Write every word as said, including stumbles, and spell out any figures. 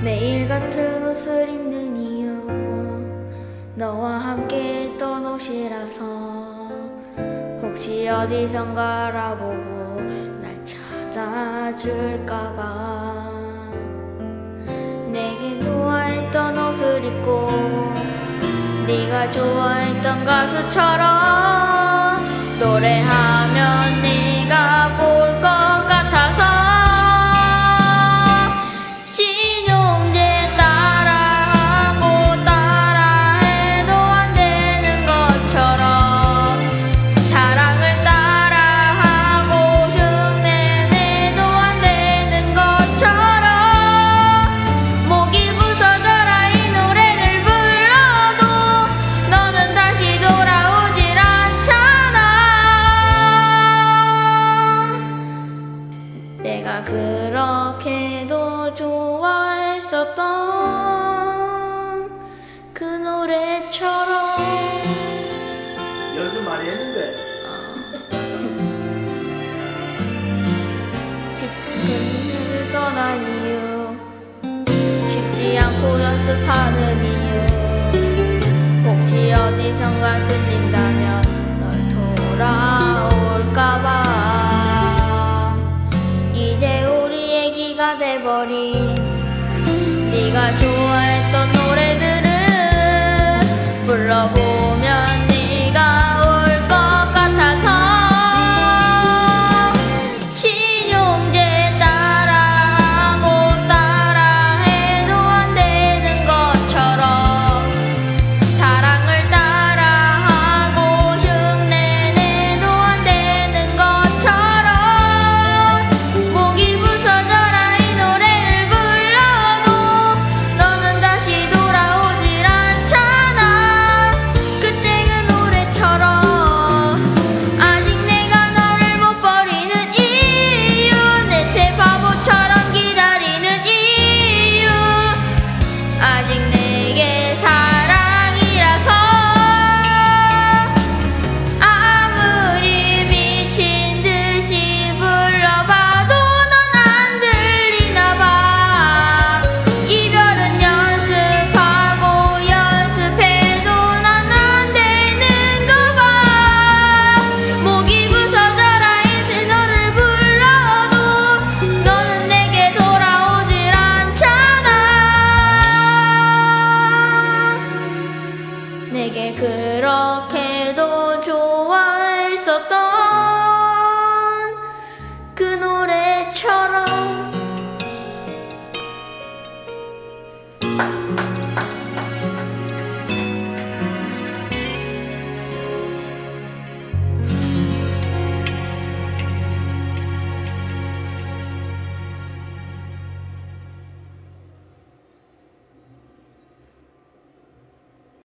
매일 같은 옷을 입는 이유 너와 함께 했던 옷이라서 혹시 어디선가 알아보고 날 찾아줄까봐 내게 좋아했던 옷을 입고 네가 좋아했던 가수처럼 노래하면 네가 볼 것 같아서 신용제 따라하고 따라해도 안 되는 것처럼 사랑을 따라하고 흉내내도 안 되는 것처럼 목이 부서져라 이 노래를 불러도 너는 다시 돌아오질 않잖아. 내가 그렇게도 좋아했었던 그 노래처럼. 연습 많이 했는데. 그를 떠난 이유 쉽지 않고 연습하는 이유 혹시 어디선가 들린다면 널 돌아올까봐 이제 우리 얘기가 돼버린 네가 좋아했던 노래들을 불러보면